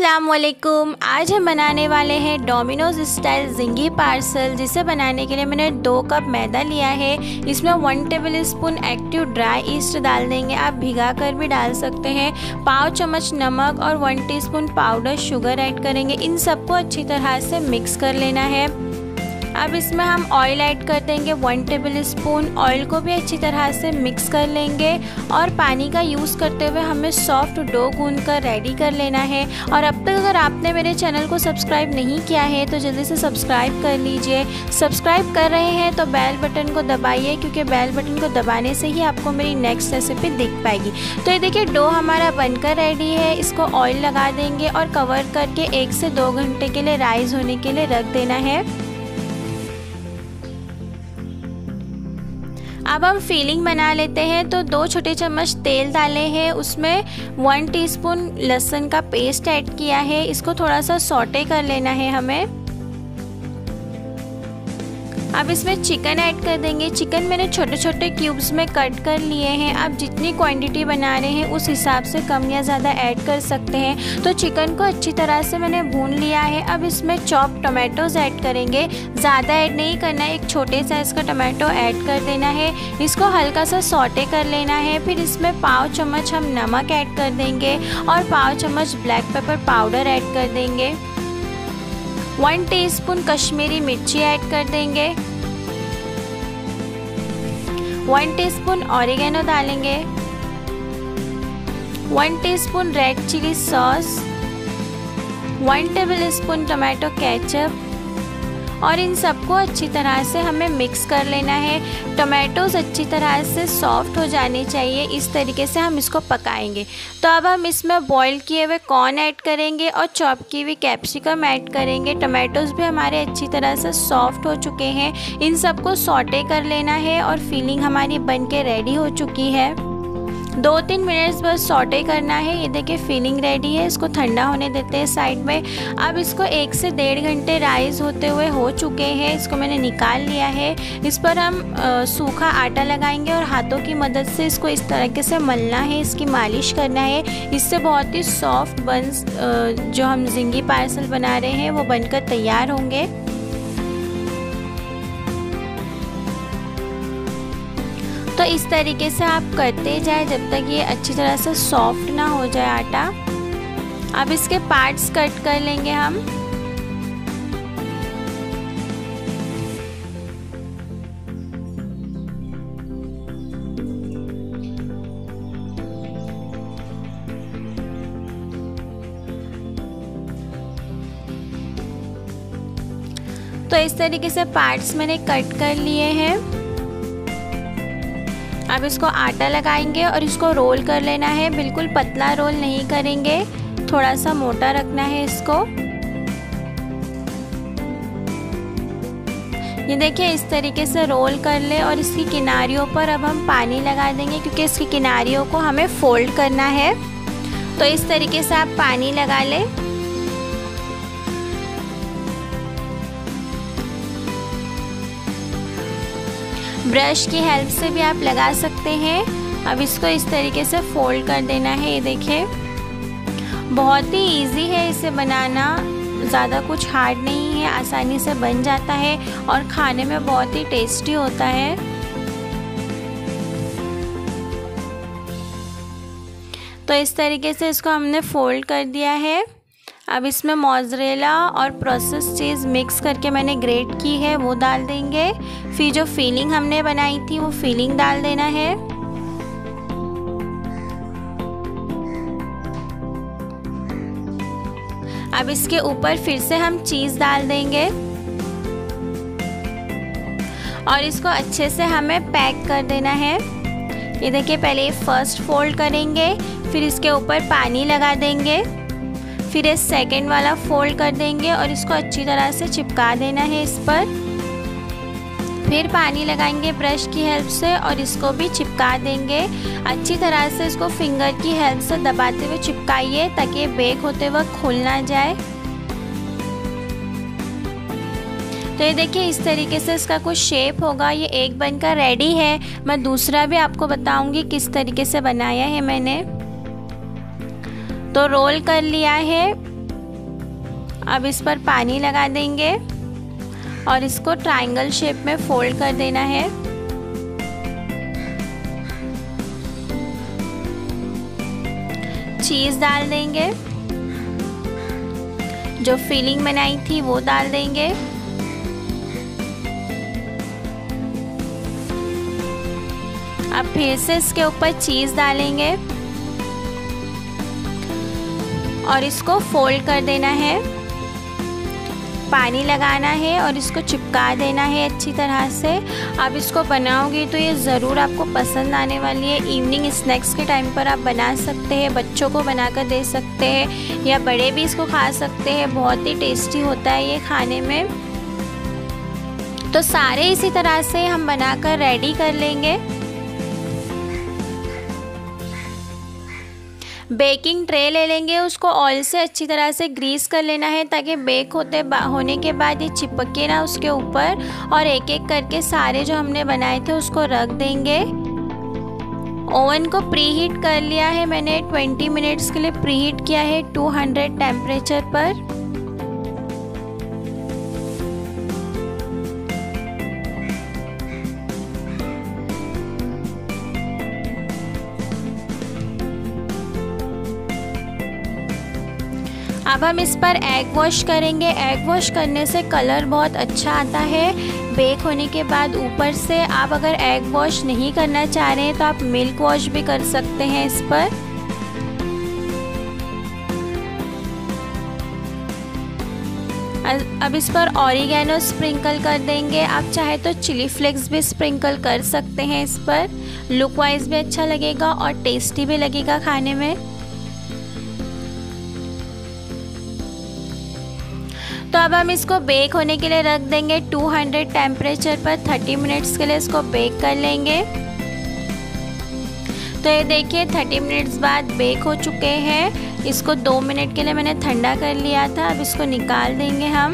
अस्सलामुअलैकुम। आज हम बनाने वाले हैं डोमिनोज स्टाइल ज़िंगी पार्सल, जिसे बनाने के लिए मैंने 2 कप मैदा लिया है। इसमें 1 टेबलस्पून एक्टिव ड्राई ईस्ट डाल देंगे, आप भिगा कर भी डाल सकते हैं। पाव चम्मच नमक और 1 टीस्पून पाउडर शुगर ऐड करेंगे। इन सबको अच्छी तरह से मिक्स कर लेना है। अब इसमें हम ऑयल ऐड कर देंगे 1 टेबलस्पून। ऑयल को भी अच्छी तरह से मिक्स कर लेंगे और पानी का यूज़ करते हुए हमें सॉफ्ट डो गूंद कर रेडी कर लेना है। और अब तक अगर आपने मेरे चैनल को सब्सक्राइब नहीं किया है तो जल्दी से सब्सक्राइब कर लीजिए। सब्सक्राइब कर रहे हैं तो बेल बटन को दबाइए, क्योंकि बेल बटन को दबाने से ही आपको मेरी नेक्स्ट रेसिपी दिख पाएगी। तो ये देखिए डो हमारा बनकर रेडी है। इसको ऑयल लगा देंगे और कवर करके 1 से 2 घंटे के लिए राइज होने के लिए रख देना है। अब हम फिलिंग बना लेते हैं। तो 2 छोटे चम्मच तेल डाले हैं, उसमें 1 टीस्पून लहसुन का पेस्ट ऐड किया है। इसको थोड़ा सा सौटे कर लेना है हमें। अब इसमें चिकन ऐड कर देंगे। चिकन मैंने छोटे छोटे क्यूब्स में कट कर लिए हैं। आप जितनी क्वांटिटी बना रहे हैं उस हिसाब से कम या ज़्यादा ऐड कर सकते हैं। तो चिकन को अच्छी तरह से मैंने भून लिया है। अब इसमें चॉप टमाटोज ऐड करेंगे, ज़्यादा ऐड नहीं करना है, एक छोटे साइज़ का टमाटो ऐड कर देना है। इसको हल्का सा सौटे कर लेना है। फिर इसमें पाव चम्मच हम नमक ऐड कर देंगे और पाव चम्मच ब्लैक पेपर पाउडर ऐड कर देंगे। 1 टीस्पून कश्मीरी मिर्ची ऐड कर देंगे। 1 टीस्पून ऑरिगेनो डालेंगे। 1 teaspoon red chili sauce, 1 tablespoon tomato ketchup और इन सबको अच्छी तरह से हमें मिक्स कर लेना है। टमाटोज अच्छी तरह से सॉफ्ट हो जाने चाहिए, इस तरीके से हम इसको पकाएंगे। तो अब हम इसमें बॉईल किए हुए कॉर्न ऐड करेंगे और चॉप की हुई कैप्सिकम ऐड करेंगे। टमाटोज भी हमारे अच्छी तरह से सॉफ्ट हो चुके हैं। इन सबको सौटे कर लेना है और फिलिंग हमारी बन के रेडी हो चुकी है। 2-3 मिनट्स बस सौटे करना है। ये देखिए फिलिंग रेडी है। इसको ठंडा होने देते हैं साइड में। अब इसको 1 से 1.5 घंटे राइज होते हुए हो चुके हैं। इसको मैंने निकाल लिया है। इस पर हम सूखा आटा लगाएंगे और हाथों की मदद से इसको इस तरीके से मलना है, इसकी मालिश करना है। इससे बहुत ही सॉफ्ट बंस जो हम ज़िंगी पार्सल बना रहे हैं वो बनकर तैयार होंगे। तो इस तरीके से आप करते जाए जब तक ये अच्छी तरह से सॉफ्ट ना हो जाए आटा। अब इसके पार्ट्स कट कर लेंगे हम। तो इस तरीके से पार्ट्स मैंने कट कर लिए हैं। अब इसको आटा लगाएंगे और इसको रोल कर लेना है। बिल्कुल पतला रोल नहीं करेंगे, थोड़ा सा मोटा रखना है इसको। ये देखिए इस तरीके से रोल कर ले और इसकी किनारियों पर अब हम पानी लगा देंगे, क्योंकि इसकी किनारियों को हमें फोल्ड करना है। तो इस तरीके से आप पानी लगा लें। ब्रश की हेल्प से भी आप लगा सकते हैं। अब इसको इस तरीके से फोल्ड कर देना है। ये देखिए बहुत ही इजी है इसे बनाना, ज़्यादा कुछ हार्ड नहीं है, आसानी से बन जाता है और खाने में बहुत ही टेस्टी होता है। तो इस तरीके से इसको हमने फोल्ड कर दिया है। अब इसमें मोज़रेला और प्रोसेस चीज़ मिक्स करके मैंने ग्रेट की है वो डाल देंगे। फिर जो फिलिंग हमने बनाई थी वो फिलिंग डाल देना है। अब इसके ऊपर फिर से हम चीज़ डाल देंगे और इसको अच्छे से हमें पैक कर देना है। ये देखिए पहले फर्स्ट फोल्ड करेंगे, फिर इसके ऊपर पानी लगा देंगे, फिर इस सेकेंड वाला फोल्ड कर देंगे और इसको अच्छी तरह से चिपका देना है इस पर। फिर पानी लगाएंगे ब्रश की हेल्प से और इसको भी चिपका देंगे। अच्छी तरह से इसको फिंगर की हेल्प से दबाते हुए चिपकाइए ताकि बेक होते वक्त खुल ना जाए। तो ये देखिए इस तरीके से इसका कुछ शेप होगा। ये एक बनकर रेडी है। मैं दूसरा भी आपको बताऊंगी किस तरीके से बनाया है मैंने। तो रोल कर लिया है अब इस पर पानी लगा देंगे और इसको ट्रायंगल शेप में फोल्ड कर देना है। चीज़ डाल देंगे, जो फिलिंग बनाई थी वो डाल देंगे। अब फिर से इसके ऊपर चीज़ डालेंगे और इसको फोल्ड कर देना है, पानी लगाना है और इसको चिपका देना है अच्छी तरह से। आप इसको बनाओगे तो ये ज़रूर आपको पसंद आने वाली है। इवनिंग स्नैक्स के टाइम पर आप बना सकते हैं, बच्चों को बनाकर दे सकते हैं या बड़े भी इसको खा सकते हैं। बहुत ही टेस्टी होता है ये खाने में। तो सारे इसी तरह से हम बनाकर रेडी कर लेंगे। बेकिंग ट्रे ले लेंगे, उसको ऑयल से अच्छी तरह से ग्रीस कर लेना है ताकि बेक होने के बाद ये चिपके ना उसके ऊपर। और एक एक करके सारे जो हमने बनाए थे उसको रख देंगे। ओवन को प्री हीट कर लिया है मैंने, 20 मिनट्स के लिए प्री हीट किया है 200 टेम्परेचर पर। अब हम इस पर एग वॉश करेंगे। एग वॉश करने से कलर बहुत अच्छा आता है बेक होने के बाद। ऊपर से आप अगर एग वॉश नहीं करना चाह रहे हैं तो आप मिल्क वॉश भी कर सकते हैं इस पर। अब इस पर ऑरिगेनो स्प्रिंकल कर देंगे। आप चाहे तो चिली फ्लेक्स भी स्प्रिंकल कर सकते हैं इस पर। लुक वाइज भी अच्छा लगेगा और टेस्टी भी लगेगा खाने में। तो अब हम इसको बेक होने के लिए रख देंगे 200 टेम्परेचर पर। 30 मिनट्स के लिए इसको बेक कर लेंगे। तो ये देखिए 30 मिनट्स बाद बेक हो चुके हैं। इसको 2 मिनट के लिए मैंने ठंडा कर लिया था। अब इसको निकाल देंगे हम।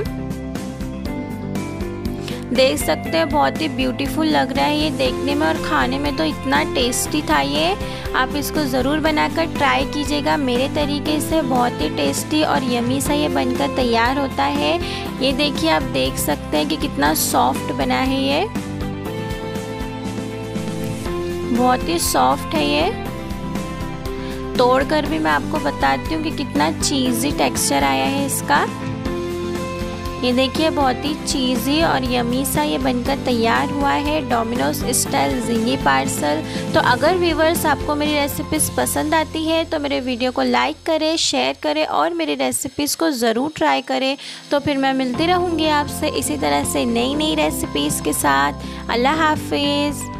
देख सकते हैं बहुत ही ब्यूटीफुल लग रहा है ये देखने में और खाने में तो इतना टेस्टी था ये। आप इसको ज़रूर बनाकर ट्राई कीजिएगा मेरे तरीके से। बहुत ही टेस्टी और यमी सा ये बनकर तैयार होता है। ये देखिए आप देख सकते हैं कि कितना सॉफ्ट बना है ये, बहुत ही सॉफ्ट है ये। तोड़कर भी मैं आपको बताती हूँ कि कितना चीज़ी टेक्सचर आया है इसका। ये देखिए बहुत ही चीज़ी और यमी सा ये बनकर तैयार हुआ है डोमिनोज स्टाइल ज़िंगी पार्सल। तो अगर व्यूवर्स आपको मेरी रेसिपीज़ पसंद आती है तो मेरे वीडियो को लाइक करें, शेयर करें और मेरी रेसिपीज़ को ज़रूर ट्राई करें। तो फिर मैं मिलती रहूँगी आपसे इसी तरह से नई नई रेसिपीज़ के साथ। अल्लाह हाफिज़।